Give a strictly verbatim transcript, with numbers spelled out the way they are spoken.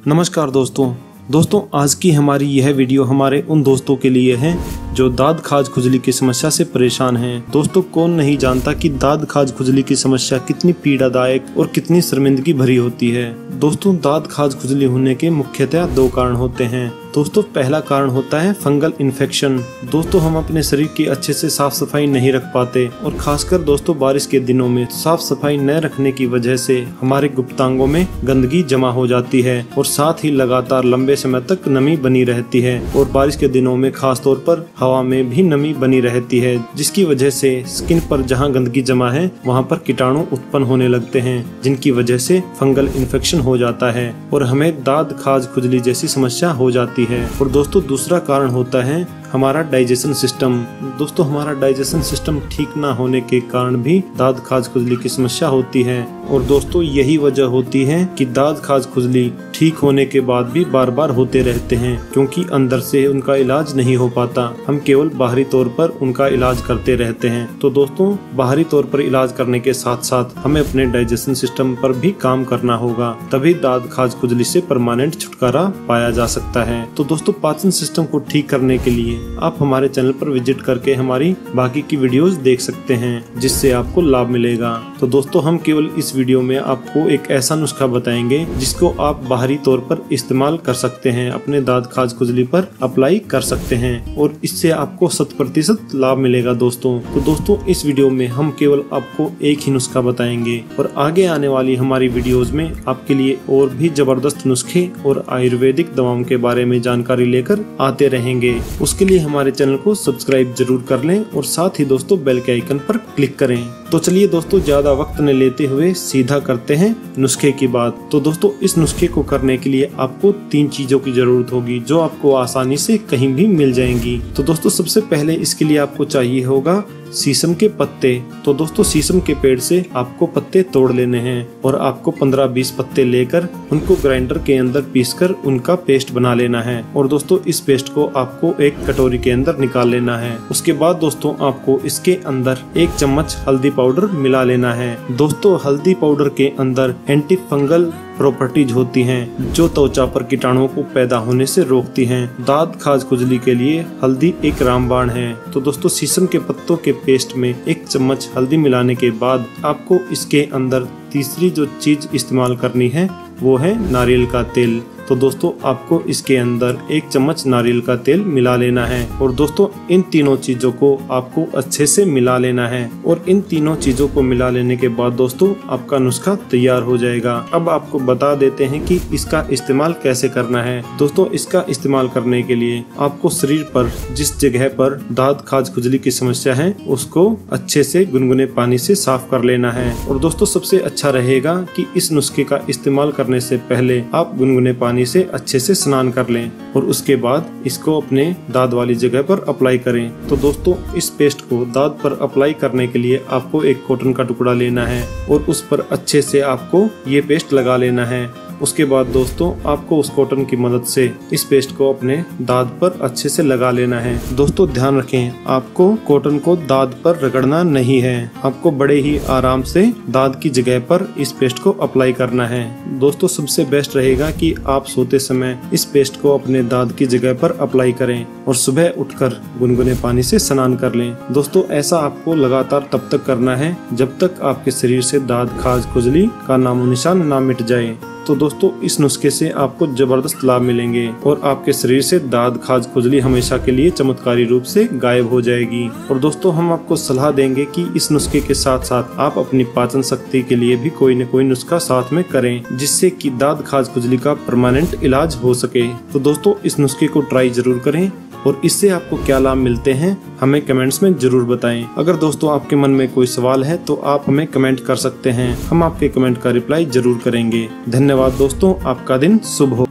नमस्कार दोस्तों दोस्तों आज की हमारी यह वीडियो हमारे उन दोस्तों के लिए है जो दाद खाज खुजली की समस्या से परेशान हैं। दोस्तों कौन नहीं जानता कि दाद खाज खुजली की समस्या कितनी पीड़ादायक और कितनी शर्मिंदगी भरी होती है। दोस्तों दाद खाज खुजली होने के मुख्यतः दो कारण होते हैं। दोस्तों पहला कारण होता है फंगल इन्फेक्शन। दोस्तों हम अपने शरीर की अच्छे से साफ सफाई नहीं रख पाते और खासकर दोस्तों बारिश के दिनों में साफ सफाई न रखने की वजह से हमारे गुप्तांगों में गंदगी जमा हो जाती है और साथ ही लगातार लंबे समय तक नमी बनी रहती है और बारिश के दिनों में खास तौर पर हवा में भी नमी बनी रहती है, जिसकी वजह से स्किन पर जहां गंदगी जमा है वहां पर कीटाणु उत्पन्न होने लगते हैं, जिनकी वजह से फंगल इन्फेक्शन हो जाता है और हमें दाद खाज खुजली जैसी समस्या हो जाती है। और दोस्तों दूसरा कारण होता है हमारा डाइजेशन सिस्टम। दोस्तों हमारा डाइजेशन सिस्टम ठीक ना होने के कारण भी दाद खाज खुजली की समस्या होती है और दोस्तों यही वजह होती है कि दाद खाज खुजली ठीक होने के बाद भी बार बार होते रहते हैं, क्योंकि अंदर से उनका इलाज नहीं हो पाता। हम केवल बाहरी तौर पर उनका इलाज करते रहते हैं। तो दोस्तों बाहरी तौर पर इलाज करने के साथ साथ हमें अपने डाइजेशन सिस्टम पर भी काम करना होगा, तभी दाद खाज खुजली से परमानेंट छुटकारा पाया जा सकता है। तो दोस्तों पाचन सिस्टम को ठीक करने के लिए आप हमारे चैनल पर विजिट करके हमारी बाकी की वीडियोस देख सकते हैं, जिससे आपको लाभ मिलेगा। तो दोस्तों हम केवल इस वीडियो में आपको एक ऐसा नुस्खा बताएंगे जिसको आप बाहरी तौर पर इस्तेमाल कर सकते हैं, अपने दाद खाज खुजली पर अप्लाई कर सकते हैं और इससे आपको शत प्रतिशत लाभ मिलेगा दोस्तों। तो दोस्तों इस वीडियो में हम केवल आपको एक ही नुस्खा बताएंगे और आगे आने वाली हमारी वीडियोज में आपके लिए और भी जबरदस्त नुस्खे और आयुर्वेदिक दवाओं के बारे में जानकारी लेकर आते रहेंगे। उसके लिए हमारे चैनल को सब्सक्राइब जरूर कर लें और साथ ही दोस्तों बेल के आइकन पर क्लिक करें। तो चलिए दोस्तों ज्यादा वक्त न लेते हुए सीधा करते हैं नुस्खे की बात। तो दोस्तों इस नुस्खे को करने के लिए आपको तीन चीजों की जरूरत होगी जो आपको आसानी से कहीं भी मिल जाएंगी। तो दोस्तों सबसे पहले इसके लिए आपको चाहिए होगा शीशम के पत्ते। तो दोस्तों शीशम के पेड़ से आपको पत्ते तोड़ लेने हैं और आपको पंद्रह बीस पत्ते लेकर उनको ग्राइंडर के अंदर पीसकर उनका पेस्ट बना लेना है और दोस्तों इस पेस्ट को आपको एक कटोरी के अंदर निकाल लेना है। उसके बाद दोस्तों आपको इसके अंदर एक चम्मच हल्दी पाउडर मिला लेना है। दोस्तों हल्दी पाउडर के अंदर एंटी फंगल प्रॉपर्टीज होती हैं जो त्वचा पर कीटाणुओं को पैदा होने से रोकती हैं। दाद खाज खुजली के लिए हल्दी एक रामबाण है। तो दोस्तों शीशम के पत्तों के पेस्ट में एक चम्मच हल्दी मिलाने के बाद आपको इसके अंदर तीसरी जो चीज इस्तेमाल करनी है वो है नारियल का तेल। तो दोस्तों आपको इसके अंदर एक चम्मच नारियल का तेल मिला लेना है और दोस्तों इन तीनों चीजों को आपको अच्छे से मिला लेना है और इन तीनों चीजों को मिला लेने के बाद दोस्तों आपका नुस्खा तैयार हो जाएगा। अब आपको बता देते हैं कि इसका इस्तेमाल कैसे करना है। दोस्तों इसका इस्तेमाल करने के लिए आपको शरीर पर जिस जगह पर दाद खाज खुजली की समस्या है उसको अच्छे से गुनगुने पानी से साफ कर लेना है और दोस्तों सबसे अच्छा रहेगा कि इस नुस्खे का इस्तेमाल करने से पहले आप गुनगुने पानी से अच्छे से स्नान कर लें और उसके बाद इसको अपने दाद वाली जगह पर अप्लाई करें। तो दोस्तों इस पेस्ट को दाद पर अप्लाई करने के लिए आपको एक कॉटन का टुकड़ा लेना है और उस पर अच्छे से आपको ये पेस्ट लगा लेना है। उसके बाद दोस्तों आपको उस कॉटन की मदद से इस पेस्ट को अपने दाद पर अच्छे से लगा लेना है। दोस्तों ध्यान रखें आपको कॉटन को दाद पर रगड़ना नहीं है, आपको बड़े ही आराम से दाद की जगह पर इस पेस्ट को अप्लाई करना है। दोस्तों सबसे बेस्ट रहेगा कि आप सोते समय इस पेस्ट को अपने दाद की जगह पर अप्लाई करें और सुबह उठकर गुनगुने पानी से स्नान कर लें। दोस्तों ऐसा आपको लगातार तब तक करना है जब तक आपके शरीर से दाद खाज खुजली का नामो निशान ना मिट जाए। तो दोस्तों इस नुस्खे से आपको जबरदस्त लाभ मिलेंगे और आपके शरीर से दाद खाज खुजली हमेशा के लिए चमत्कारी रूप से गायब हो जाएगी। और दोस्तों हम आपको सलाह देंगे कि इस नुस्खे के साथ साथ आप अपनी पाचन शक्ति के लिए भी कोई न कोई नुस्खा साथ में करें, जिससे कि दाद खाज खुजली का परमानेंट इलाज हो सके। तो दोस्तों इस नुस्खे को ट्राई जरूर करें और इससे आपको क्या लाभ मिलते हैं हमें कमेंट्स में जरूर बताएं। अगर दोस्तों आपके मन में कोई सवाल है तो आप हमें कमेंट कर सकते हैं, हम आपके कमेंट का रिप्लाई जरूर करेंगे। धन्यवाद दोस्तों, आपका दिन शुभ हो।